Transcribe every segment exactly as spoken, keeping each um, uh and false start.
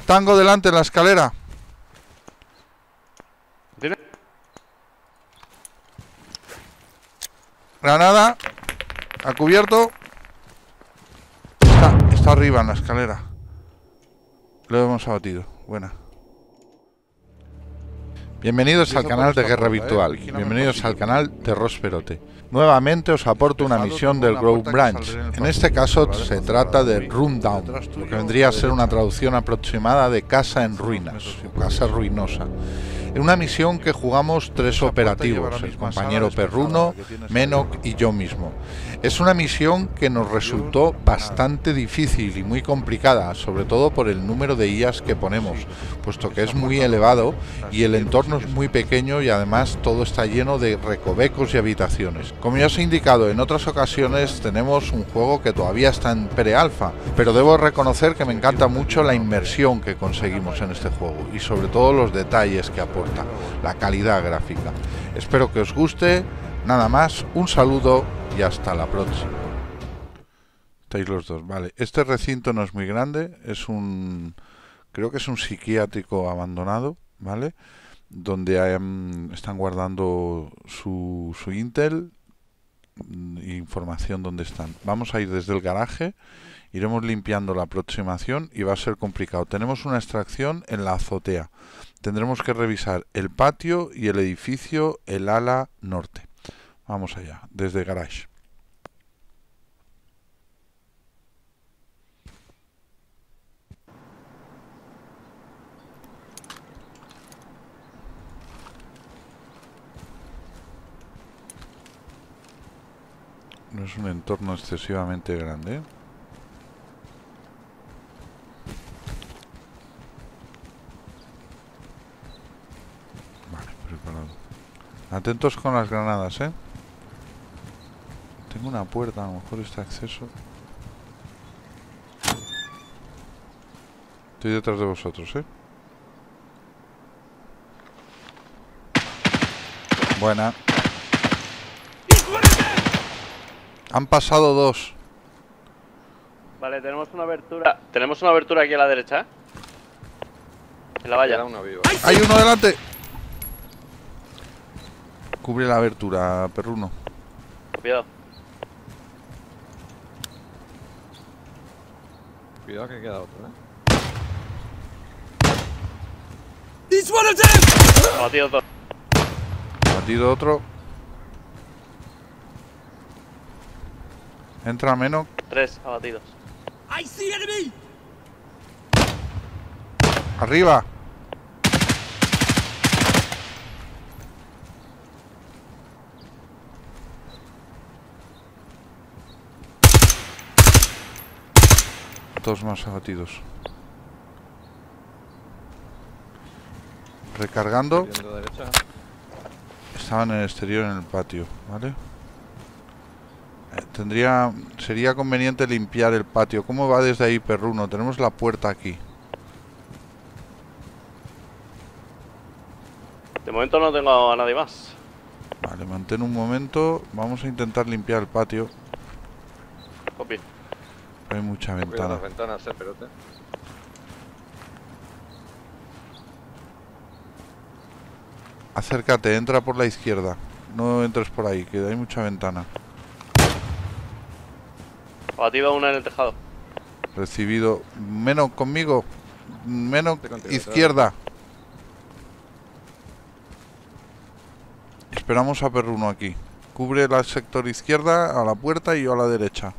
Tango delante en la escalera. ¿Tiene? Granada. A cubierto. Está, está arriba en la escalera. Lo hemos abatido. Buena. Bienvenidos al canal de Guerra Virtual. Bienvenidos al canal de Rosperote. Nuevamente os aporto una misión del Grove Branch. En este caso se trata de Rundown, lo que vendría a ser una traducción aproximada de Casa en Ruinas, o Casa Ruinosa. En una misión que jugamos tres operativos, el compañero Perruno, Menok y yo mismo. Es una misión que nos resultó bastante difícil y muy complicada, sobre todo por el número de I As que ponemos, puesto que es muy elevado y el entorno es muy pequeño y además todo está lleno de recovecos y habitaciones. Como ya os he indicado en otras ocasiones, tenemos un juego que todavía está en pre-alfa, pero debo reconocer que me encanta mucho la inmersión que conseguimos en este juego y sobre todo los detalles que aporta, la calidad gráfica. Espero que os guste. Nada más, un saludo y hasta la próxima. Estáis los dos, vale. Este recinto no es muy grande, es un... creo que es un psiquiátrico abandonado, ¿vale? Donde hay, um, están guardando su, su intel, información donde están. Vamos a ir desde el garaje, iremos limpiando la aproximación y va a ser complicado. Tenemos una extracción en la azotea. Tendremos que revisar el patio y el edificio, el ala norte. Vamos allá, desde garage. No es un entorno excesivamente grande, ¿eh? Vale, preparado. Atentos con las granadas, ¿eh? Tengo una puerta, a lo mejor este acceso. Estoy detrás de vosotros, ¿eh? Buena. Han pasado dos. Vale, tenemos una abertura. Tenemos una abertura aquí a la derecha, ¿eh? En la valla. Una viva. ¡Hay uno delante! Cubre la abertura, Perruno. Cuidado. Cuidado que queda otro, ¿eh? Abatido dos. Batido otro. Entra menos. Tres abatidos. Arriba. Dos más abatidos. Recargando. Viendo derecha. Estaban en el exterior, en el patio, ¿vale? Eh, tendría... Sería conveniente limpiar el patio. ¿Cómo va desde ahí, Perruno? Tenemos la puerta aquí. De momento no tengo a nadie más. Vale, mantén un momento. Vamos a intentar limpiar el patio. Copy. Hay mucha Cuidado ventana. las ventanas, eh, pelote. Acércate, entra por la izquierda. No entres por ahí, que hay mucha ventana. Abatido una en el tejado. Recibido. Menos conmigo. Menos Estoy contigo, izquierda. Esperamos a Perruno aquí. Cubre el sector izquierda, a la puerta y yo a la derecha.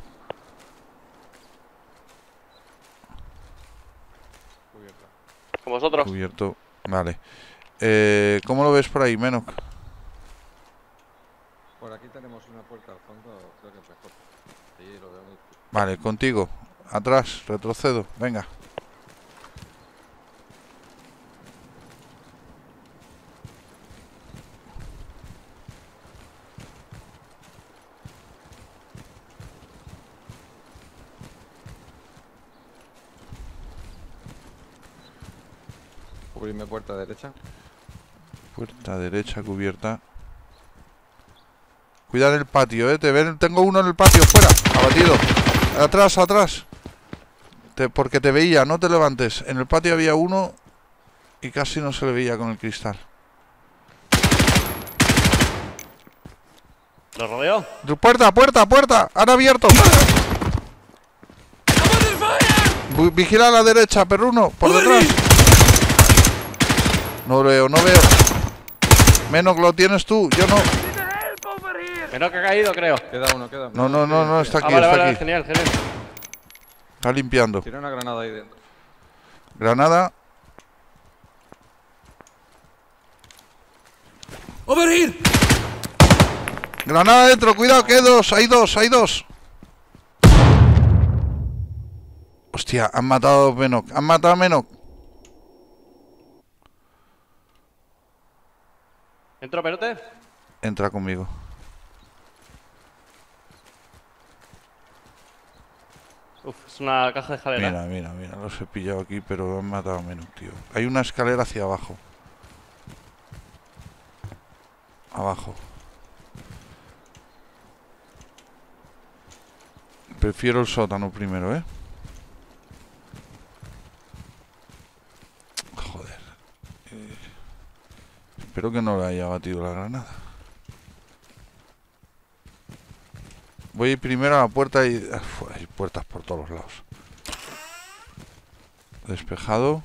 Cubierta. Con vosotros. Cubierto. Vale. Eh, ¿Cómo lo ves por ahí, Menok? Por aquí tenemos una puerta al fondo, creo que es mejor. Sí, lo veo muy... Vale, contigo. Atrás, retrocedo. Venga. Cubrirme puerta derecha. Puerta derecha cubierta. Cuidado el patio, eh. Te ven, tengo uno en el patio, fuera. Abatido. Atrás, atrás. Te, porque te veía, no te levantes. En el patio había uno y casi no se le veía con el cristal. ¿Lo rodeo? ¡Puerta, puerta, puerta! ¡Han abierto! Vi- Vigila a la derecha, perruno, por detrás. No veo, no veo. Menos lo tienes tú, yo no. Menos que ha caído, creo. Queda uno, queda uno. No, no, no, no, está Ah, aquí, vale, está vale, aquí. genial, genial. Está limpiando. Tira una granada ahí dentro. Granada. Overhead. Granada dentro, cuidado, que hay dos, hay dos, hay dos. Hostia, han matado a Menok, han matado a Menok. ¿Entro, perote? Entra conmigo. Uf, es una caja de escalera. Mira, mira, mira, los he pillado aquí, pero han matado a Menok, tío. Hay una escalera hacia abajo. Abajo. Prefiero el sótano primero, ¿eh? Joder. Eh, espero que no le haya batido la granada. Voy a ir primero a la puerta y... Uf, hay puertas por todos los lados. Despejado.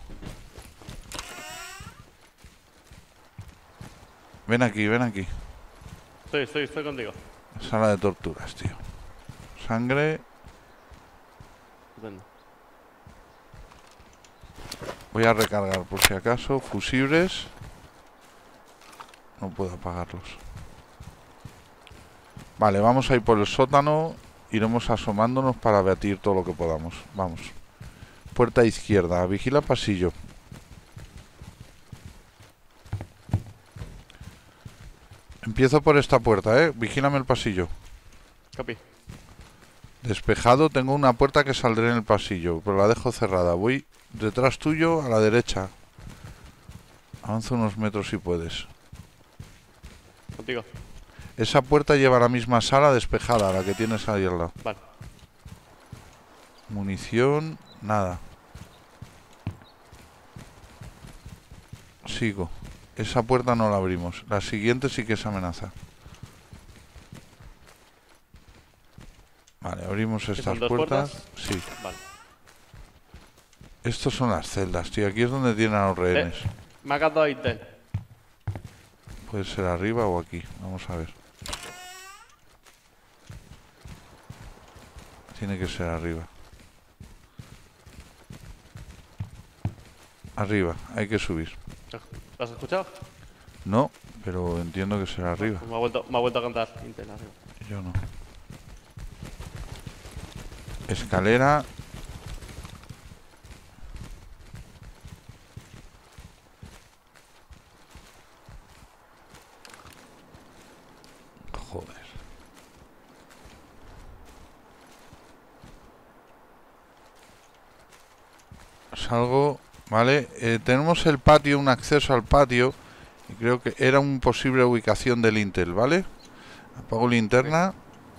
Ven aquí, ven aquí. Estoy, estoy, estoy contigo. Sala de torturas, tío. Sangre. Estupendo. Voy a recargar por si acaso. Fusibles. No puedo apagarlos. Vale, vamos a ir por el sótano. Iremos asomándonos para batir todo lo que podamos. Vamos. Puerta izquierda. Vigila pasillo. Empiezo por esta puerta, ¿eh? Vigílame el pasillo. Copy. Despejado, tengo una puerta que saldré en el pasillo, pero la dejo cerrada. Voy detrás tuyo, a la derecha. Avanza unos metros si puedes. Contigo. Esa puerta lleva a la misma sala despejada, la que tienes ahí al lado. Vale. Munición, nada. Sigo. Esa puerta no la abrimos. La siguiente sí que es amenaza. Vale, abrimos ¿Qué estas son, dos puertas. puertas? Sí. Vale. Estos son las celdas, tío. Aquí es donde tienen a los rehenes. Eh, me ha catado Intel. Puede ser arriba o aquí. Vamos a ver. Tiene que ser arriba. Arriba, hay que subir. ¿Lo has escuchado? No, pero entiendo que será arriba. Me ha vuelto, me ha vuelto a cantar Intel arriba. Yo no. Escalera. Joder. Salgo, vale. Eh, tenemos el patio, un acceso al patio. Y creo que era una posible ubicación del Intel, ¿vale? Apago linterna.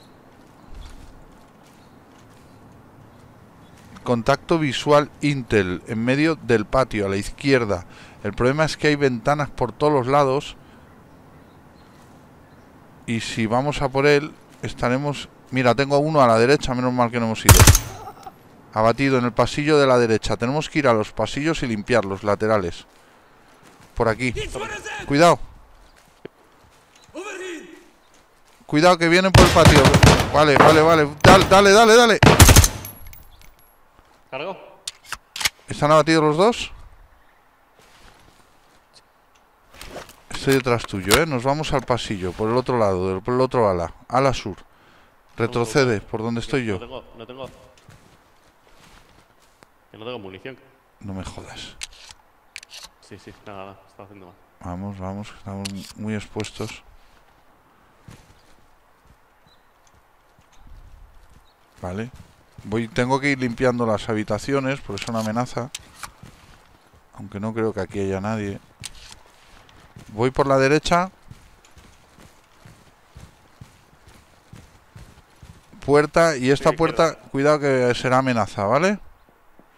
Contacto visual Intel en medio del patio, a la izquierda. El problema es que hay ventanas por todos los lados. Y si vamos a por él, estaremos... Mira, tengo uno a la derecha, menos mal que no hemos ido. Abatido en el pasillo de la derecha. Tenemos que ir a los pasillos y limpiar los laterales. Por aquí. Cuidado. Cuidado que vienen por el patio. Vale, vale, vale. Dale, dale, dale, dale. ¿Cargo? ¿Están abatidos los dos? Estoy detrás tuyo, ¿eh? Nos vamos al pasillo, por el otro lado, por el otro ala, ala sur. Retrocede, por donde estoy No yo. tengo, no tengo... Que no tengo munición. No me jodas. Sí, sí, nada, nada, estaba haciendo mal. Vamos, vamos, estamos muy expuestos. Vale. Voy, tengo que ir limpiando las habitaciones, porque es una amenaza. Aunque no creo que aquí haya nadie. Voy por la derecha. Puerta, y esta Sí, puerta, izquierda. cuidado que será amenaza, ¿vale?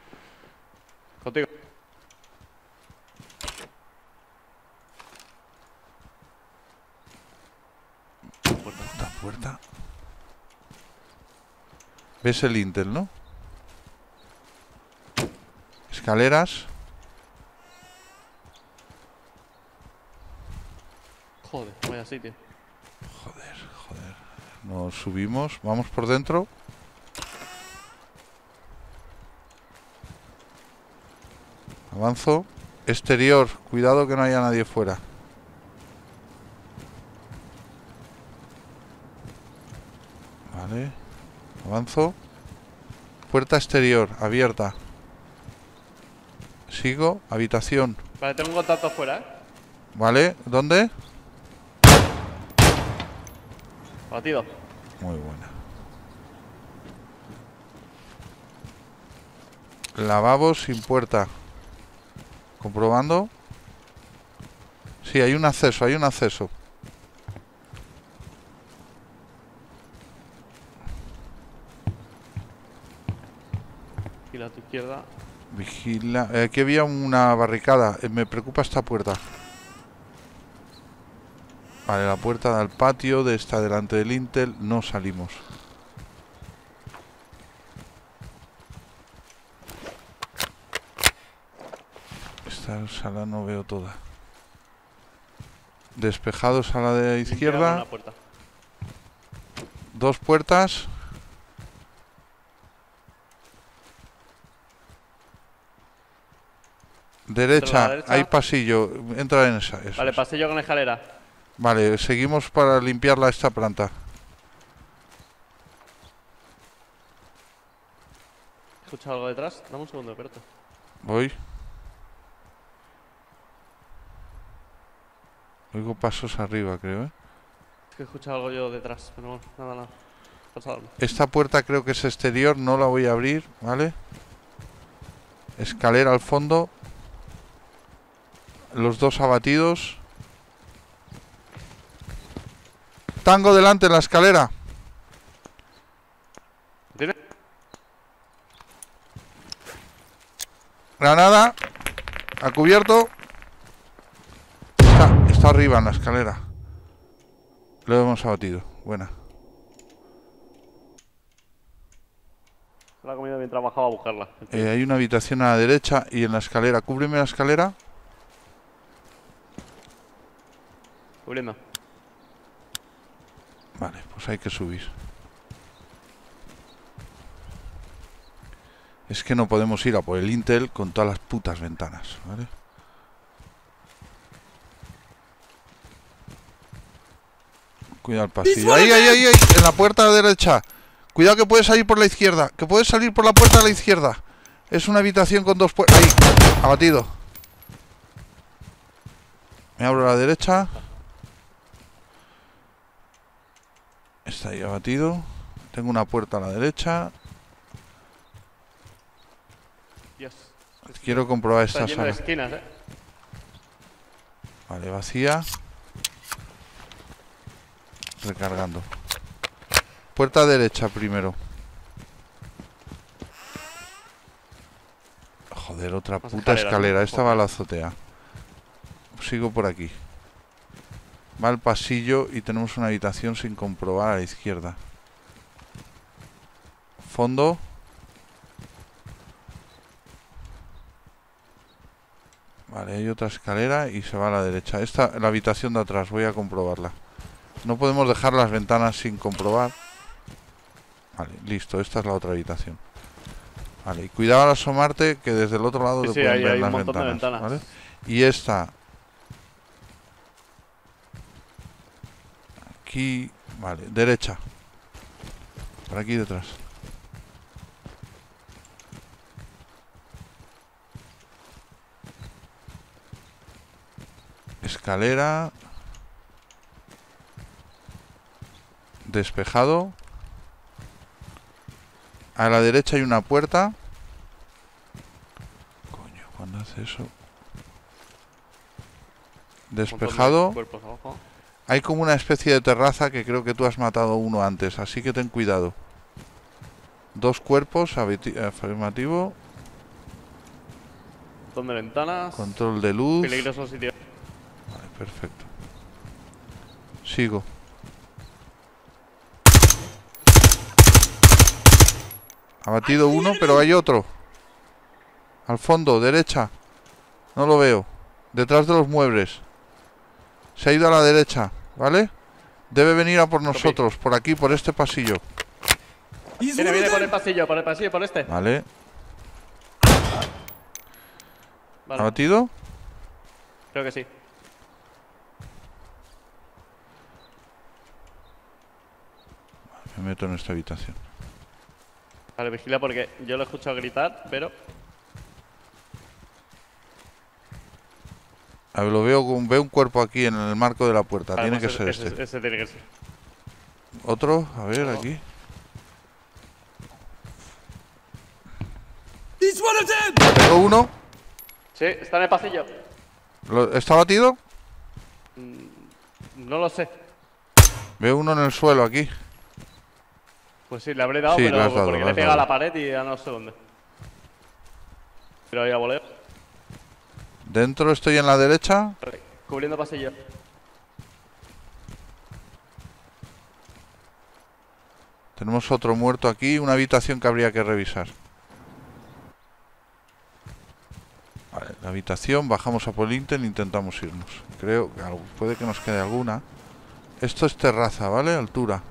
puerta. ¿Ves el Intel, no? Escaleras. Joder, vaya sitio. Joder, joder. Nos subimos. Vamos por dentro. Avanzo. Exterior. Cuidado que no haya nadie fuera. Vale. Avanzo. Puerta exterior. Abierta. Sigo. Habitación. Vale, tengo un contacto fuera, ¿eh? Vale. ¿Dónde? Batido. Muy buena. Lavabo sin puerta. Comprobando. Sí, hay un acceso, hay un acceso. Y a tu izquierda. Vigila. Eh, aquí había una barricada. Eh, me preocupa esta puerta. Vale, la puerta da al patio. De esta delante del Intel. No salimos. Esta sala no veo toda. Despejado, sala de izquierda. Una puerta. Dos puertas. Derecha, derecha. hay pasillo. Entra en esa. Eso Vale, es. pasillo con escalera. Vale, seguimos para limpiarla esta planta. ¿Escuchas algo detrás? Dame un segundo, espérate. Voy. Oigo pasos arriba, creo, ¿eh? Es que he escuchado algo yo detrás, pero bueno, nada, nada. Pasa algo. Esta puerta creo que es exterior, no la voy a abrir, ¿vale? Escalera al fondo. Los dos abatidos. Tango delante en la escalera. ¿Tiene? Granada. A cubierto. Está, está arriba en la escalera. Lo hemos abatido. Buena. Se la ha comido mientras bajaba a buscarla. Eh, hay una habitación a la derecha y en la escalera. Cúbreme la escalera. Cubriendo. Vale, pues hay que subir. Es que no podemos ir a por el Intel con todas las putas ventanas, ¿vale? Cuidado el pasillo. ¡Ahí, ahí, ahí, ahí! En la puerta derecha. Cuidado que puedes salir por la izquierda. Que puedes salir por la puerta de la izquierda. Es una habitación con dos puertas. ¡Ahí! Abatido. Me abro a la derecha. Está ahí abatido. Tengo una puerta a la derecha. Dios. Quiero comprobar Está esta lleno de sala. esquinas, eh. Vale, vacía. Recargando. Puerta derecha primero. Joder, otra Más puta escaleras, escalera. ¿no? Esta va a la azotea. Sigo por aquí. Va al pasillo y tenemos una habitación sin comprobar a la izquierda. Fondo. Vale, hay otra escalera y se va a la derecha. Esta, la habitación de atrás, voy a comprobarla. No podemos dejar las ventanas sin comprobar. Vale, listo, esta es la otra habitación. Vale, y cuidado al asomarte que desde el otro lado Sí, te sí, pueden hay- ver hay un las montón de ventanas, ventanas. ¿vale? Y esta aquí, vale, derecha. Por aquí detrás. Escalera. Despejado. A la derecha hay una puerta. Coño, ¿cuándo hace eso? Despejado. Cuerpos abajo. Hay como una especie de terraza que creo que tú has matado uno antes, así que ten cuidado. Dos cuerpos, habiti- afirmativo. Montón de ventanas. Control de luz. Peligroso sitio. Vale, perfecto. Sigo. Abatido uno, pero hay otro. Al fondo, derecha. No lo veo. Detrás de los muebles. Se ha ido a la derecha, ¿vale? Debe venir a por nosotros, por aquí, por este pasillo. Viene, viene por el pasillo, por el pasillo, por este. Vale. Vale. ¿Abatido? Creo que sí. Me meto en esta habitación. Vale, vigila porque yo lo he escuchado gritar, pero... A ver, lo veo, con- veo un cuerpo aquí en el marco de la puerta. Vale, Tiene pues que ser ese, este. Ese, ese tiene que ser. Otro, a ver, Oh. aquí. Tengo uno. Sí, está en el pasillo. Lo- ¿Está batido? No lo sé. Veo uno en el suelo aquí. Pues sí, le habré dado, Sí, pero le has dado, porque le le he has pegado a dado. la pared y ya no sé dónde. Pero ahí a voleo. Dentro estoy en la derecha. Vale, cubriendo pasillo. Tenemos otro muerto aquí. Una habitación que habría que revisar. Vale, la habitación. Bajamos a por Intel e intentamos irnos. Creo que algo- puede que nos quede alguna. Esto es terraza, ¿vale? Altura.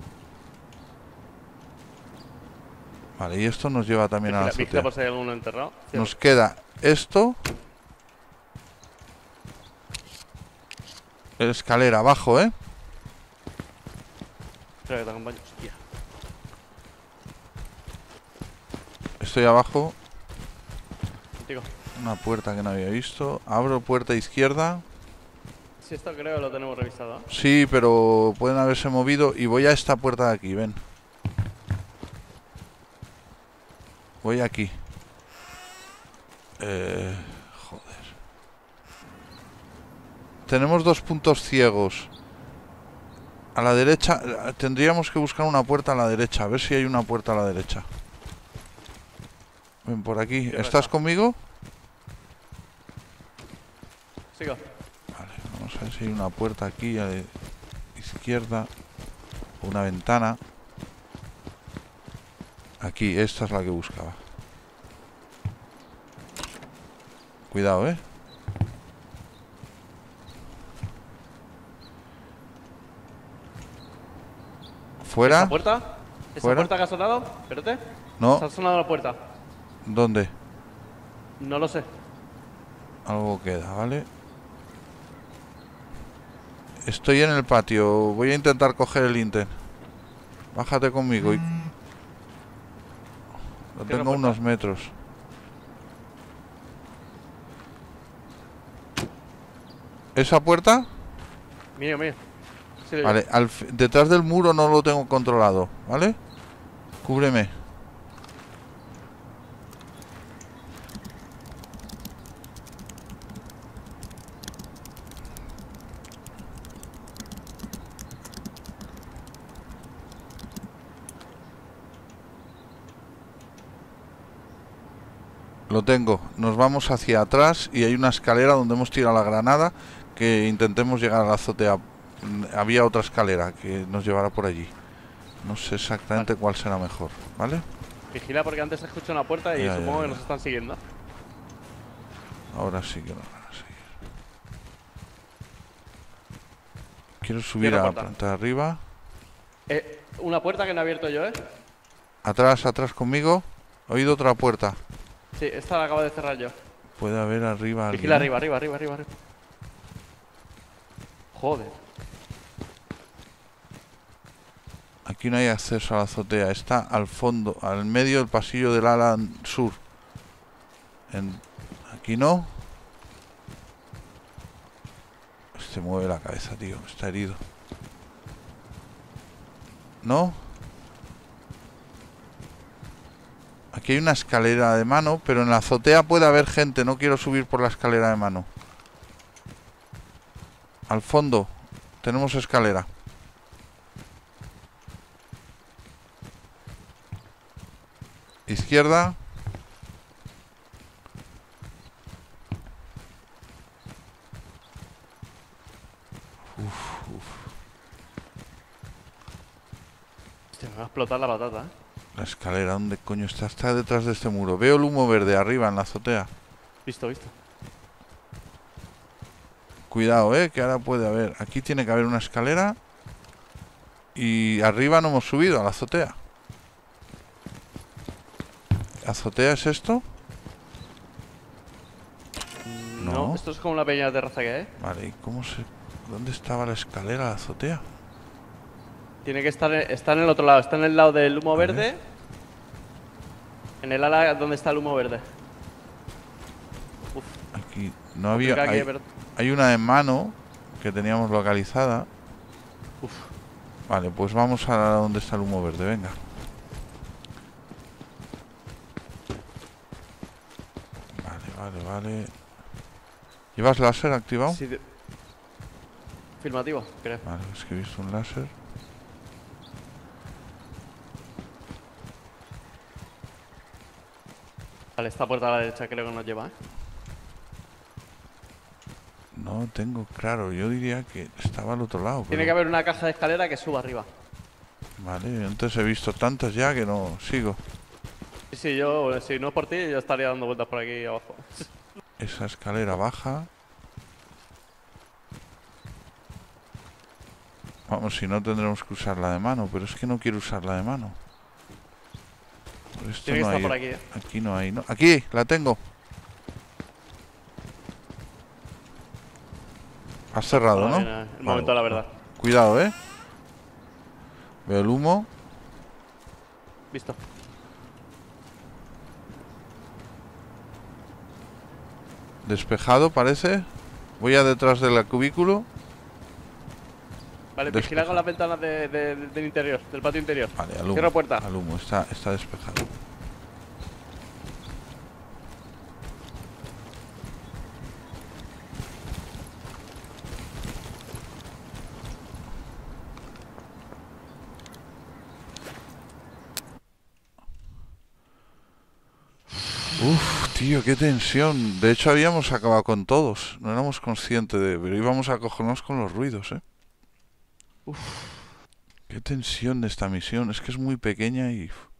Vale, y esto nos lleva también a la Vigila, vigila azotea. por si hay alguno enterrado. Cierra. Nos queda esto. Escalera abajo, ¿eh? Espera que te acompaño. Hostia. Estoy abajo. Contigo. Una puerta que no había visto. Abro puerta izquierda. Sí, esto creo que lo tenemos revisado. ¿eh? Sí, pero pueden haberse movido. Y voy a esta puerta de aquí, ven. Voy aquí. Eh, joder. Tenemos dos puntos ciegos. A la derecha. eh, Tendríamos que buscar una puerta a la derecha. A ver si hay una puerta a la derecha. Ven por aquí. ¿Qué ¿Estás pasa? conmigo? Sigo. Vale, vamos a ver si hay una puerta aquí a la izquierda. Una ventana. Aquí, esta es la que buscaba. Cuidado, ¿eh? ¿Fuera? ¿Esa puerta? ¿Esa ¿Fuera? puerta que ha sonado? Espérate. No, ¿Se ha sonado la puerta? ¿dónde? No lo sé. Algo queda, ¿vale? Estoy en el patio. Voy a intentar coger el Inter. Bájate conmigo. Y... Lo Cierra tengo a puerta. unos metros. ¿Esa puerta? Mío, mío. Sí, le Vale, al f- detrás del muro no lo tengo controlado, ¿vale? Cúbreme. Lo tengo. Nos vamos hacia atrás y hay una escalera donde hemos tirado la granada. Que intentemos llegar a la azotea. Mm, Había otra escalera que nos llevará por allí. No sé exactamente cuál será mejor, ¿vale? Vigila porque antes escucho una puerta y Ya, ya, supongo que ya. nos están siguiendo. Ahora sí que nos van a seguir. Quiero subir Cierra a la puerta. planta de arriba. Eh, una puerta que no he abierto yo, ¿eh? Atrás, atrás conmigo. He oído otra puerta. Sí, esta la acabo de cerrar yo. Puede haber arriba alguien. Vigila arriba, arriba, arriba, arriba, arriba. Joder. Aquí no hay acceso a la azotea. Está al fondo, al medio del pasillo del ala sur. En... Aquí no. Se mueve la cabeza, tío. Está herido. ¿No? Aquí hay una escalera de mano, pero en la azotea puede haber gente. No quiero subir por la escalera de mano. Al fondo tenemos escalera. Izquierda. Hostia, me va a explotar la patata, ¿eh? La escalera, ¿dónde coño está? Está detrás de este muro. Veo el humo verde arriba en la azotea. Visto, visto. Cuidado, eh, que ahora puede haber. Aquí tiene que haber una escalera. Y arriba no hemos subido a la azotea. ¿Azotea es esto? No. No. Esto es como una pequeña terraza que hay. Vale, ¿y cómo se...? ¿Dónde estaba la escalera a la azotea? Tiene que estar, está en el otro lado. Está en el lado del humo A ver. verde. En el ala donde está el humo verde. Uf, Aquí no había... complica Hay, aquí, pero- hay una en mano que teníamos localizada. Uf. Vale, pues vamos a donde está el humo verde, venga. Vale, vale, vale. ¿Llevas láser activado? Sí, de- Filmativo, creo. Vale, es que he visto un láser. Vale, esta puerta a la derecha creo que nos lleva, ¿eh? No tengo claro, yo diría que estaba al otro lado. Tiene pero- que haber una caja de escalera que suba arriba. Vale, antes he visto tantas ya que no sigo. Sí, sí, yo, si no es por ti, yo estaría dando vueltas por aquí abajo. Esa escalera baja. Vamos, si no tendremos que usar la de mano, pero es que no quiero usar la de mano. Por esto Tiene que no estar hay- por aquí, ¿eh? Aquí no hay, ¿no? ¡Aquí! ¡La tengo! Has cerrado, Ahora ¿no? viene el momento de la verdad. Cuidado, ¿eh? Veo el humo. Visto. Despejado, parece. Voy a detrás del cubículo. Vale, Despejado. vigila con las ventanas de- de- del interior, del patio interior. Vale, al humo. Cierra puerta. Al humo, está, está despejado. Uf, tío, qué tensión. De hecho, habíamos acabado con todos. No éramos conscientes de... Pero íbamos a cogernos con los ruidos, ¿eh? Uf. Qué tensión de esta misión. Es que es muy pequeña y... uf.